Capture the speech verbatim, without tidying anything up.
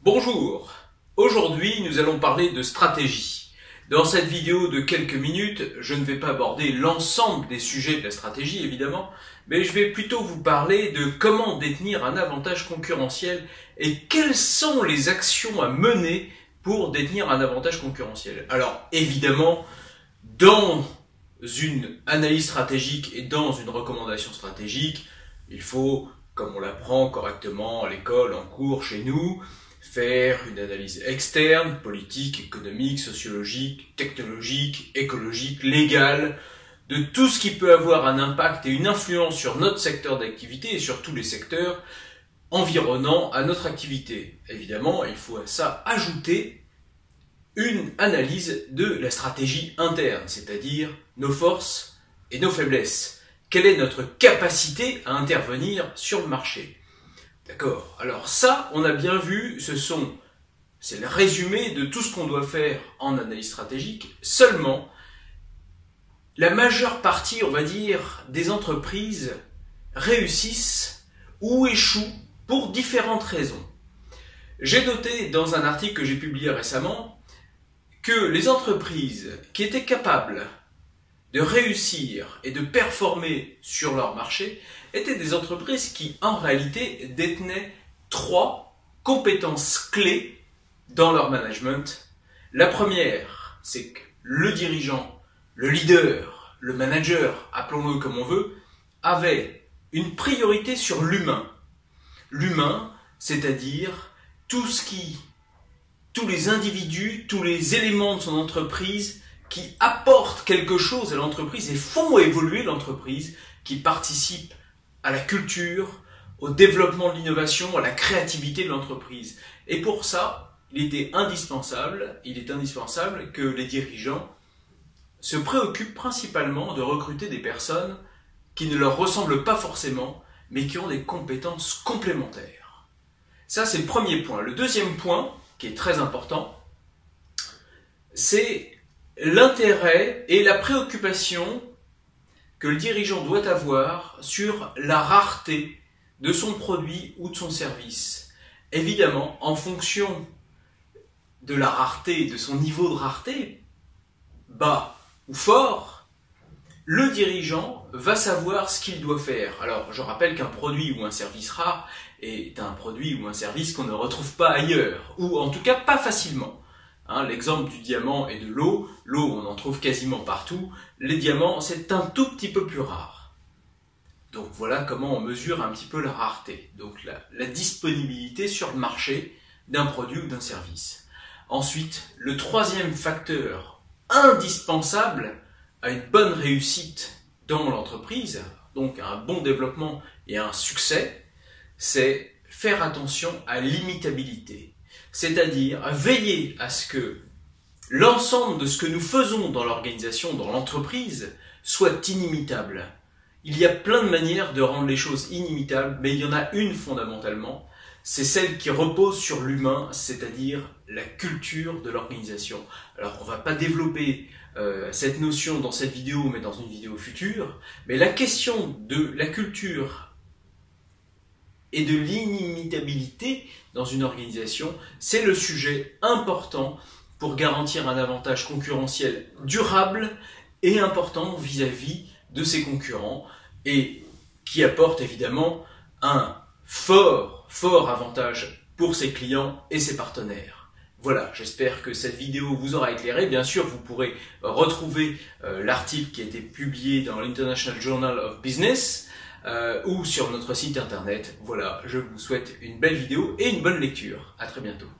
Bonjour, aujourd'hui nous allons parler de stratégie. Dans cette vidéo de quelques minutes, je ne vais pas aborder l'ensemble des sujets de la stratégie évidemment, mais je vais plutôt vous parler de comment détenir un avantage concurrentiel et quelles sont les actions à mener pour détenir un avantage concurrentiel. Alors évidemment, dans une analyse stratégique et dans une recommandation stratégique, il faut, comme on l'apprend correctement à l'école, en cours, chez nous, faire une analyse externe, politique, économique, sociologique, technologique, écologique, légale, de tout ce qui peut avoir un impact et une influence sur notre secteur d'activité et sur tous les secteurs environnants à notre activité. Évidemment, il faut à ça ajouter une analyse de la stratégie interne, c'est-à-dire nos forces et nos faiblesses. Quelle est notre capacité à intervenir sur le marché? D'accord. Alors ça, on a bien vu, ce sont, c'est le résumé de tout ce qu'on doit faire en analyse stratégique. Seulement, la majeure partie, on va dire, des entreprises réussissent ou échouent pour différentes raisons. J'ai noté dans un article que j'ai publié récemment que les entreprises qui étaient capables de réussir et de performer sur leur marché étaient des entreprises qui, en réalité, détenaient trois compétences clés dans leur management. La première, c'est que le dirigeant, le leader, le manager, appelons-le comme on veut, avait une priorité sur l'humain. L'humain, c'est-à-dire tout ce qui, tous les individus, tous les éléments de son entreprise qui apportent quelque chose à l'entreprise et font évoluer l'entreprise, qui participent à la culture, au développement de l'innovation, à la créativité de l'entreprise. Et pour ça, il était indispensable, il est indispensable que les dirigeants se préoccupent principalement de recruter des personnes qui ne leur ressemblent pas forcément, mais qui ont des compétences complémentaires. Ça, c'est le premier point. Le deuxième point, qui est très important, c'est l'intérêt et la préoccupation que le dirigeant doit avoir sur la rareté de son produit ou de son service. Évidemment, en fonction de la rareté, de son niveau de rareté, bas ou fort, le dirigeant va savoir ce qu'il doit faire. Alors, je rappelle qu'un produit ou un service rare est un produit ou un service qu'on ne retrouve pas ailleurs, ou en tout cas pas facilement. Hein, l'exemple du diamant et de l'eau, l'eau on en trouve quasiment partout, les diamants c'est un tout petit peu plus rare. Donc voilà comment on mesure un petit peu la rareté, donc la, la disponibilité sur le marché d'un produit ou d'un service. Ensuite, le troisième facteur indispensable à une bonne réussite dans l'entreprise, donc à un bon développement et à un succès, c'est faire attention à l'imitabilité. C'est-à-dire veiller à ce que l'ensemble de ce que nous faisons dans l'organisation, dans l'entreprise, soit inimitable. Il y a plein de manières de rendre les choses inimitables, mais il y en a une fondamentalement, c'est celle qui repose sur l'humain, c'est-à-dire la culture de l'organisation. Alors on ne va pas développer euh, cette notion dans cette vidéo, mais dans une vidéo future, mais la question de la culture et de l'inimitabilité dans une organisation, c'est le sujet important pour garantir un avantage concurrentiel durable et important vis-à-vis de ses concurrents et qui apporte évidemment un fort, fort avantage pour ses clients et ses partenaires. Voilà, j'espère que cette vidéo vous aura éclairé. Bien sûr, vous pourrez retrouver euh, l'article qui a été publié dans l'International Journal of Business, Euh, ou sur notre site internet. Voilà, je vous souhaite une belle vidéo et une bonne lecture. À très bientôt.